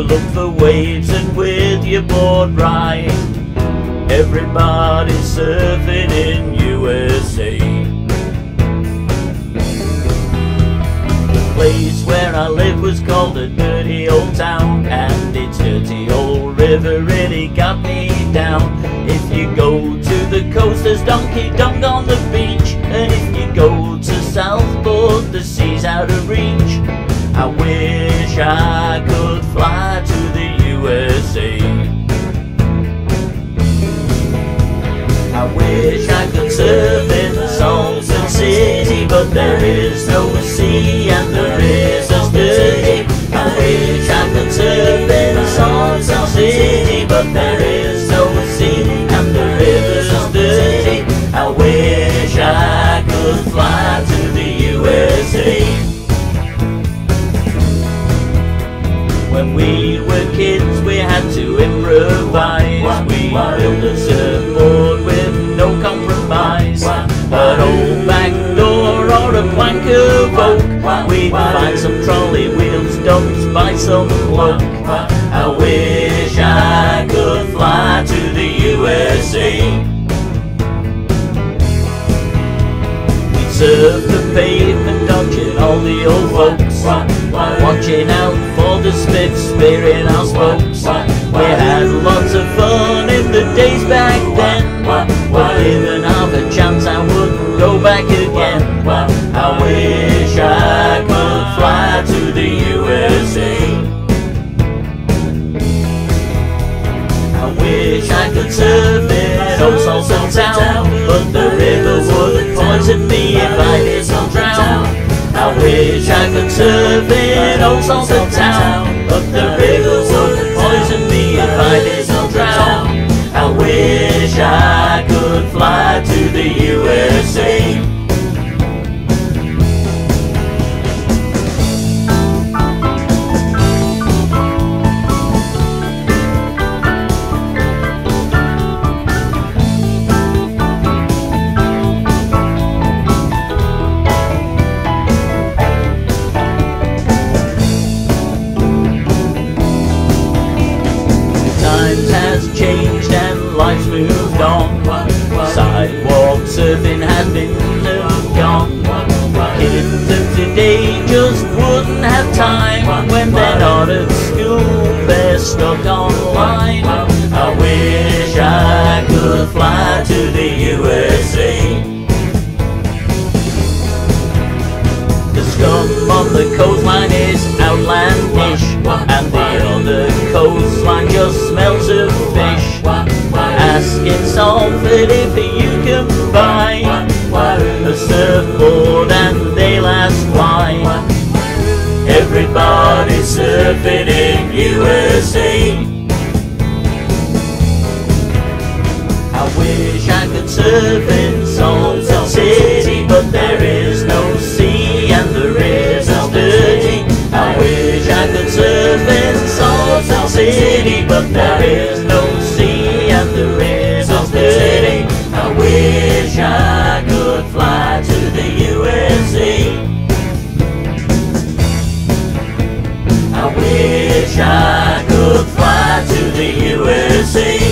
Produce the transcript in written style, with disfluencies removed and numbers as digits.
look for waves, and with your board right, everybody's surfing in USA. The place where I lived was called a dirty old town, and its dirty old river really got me down. If you go to the coast, there's donkey dung on the beach, and if you go to Southport, the sea's out of reach. I wish I could fly to the USA. I wish I could surf in Salford City, but there is no sea and the river's dirty. I wish I could surf in Salford City, but there is no sea and the river's dirty. I wish I could fly to the USA. When we were kids, we had to improvise. We built a surfboard with no compromise. An old back door or a plank of oak, we'd find some trolley wheels dumped by some bloke. I wish I could fly to the USA. We'd surf the pavement, dodging all the old folks, watching out for the spits spearing our spokes. We had lots of fun in the days back then, but given half a chance I wouldn't go back again. I wish I could fly to the USA. I wish I could surf in old Salford town, but the river would poison me if I didn't drown. I wish I could surf in old Salford town, but the river would poison me if I didn't drown. I wish I could fly to the USA. Changed and life's moved on. Sidewalk surfing has been gone. Kids of today just wouldn't have time. When they're not at school, they're stuck online. I wish I could fly to the USA. The scum on the coastline is outlandish, and the other coastline just smells of fish. Ask in Salford if you can buy a surfboard and they'll ask why. Everybody's surfing in USA. I wish I could surf in Salford City, but there is no sea and the river's dirty. I wish I could surf in Salford City, but there is no sea and the river's dirty. I wish I could fly to the USA. I wish I could fly to the USA.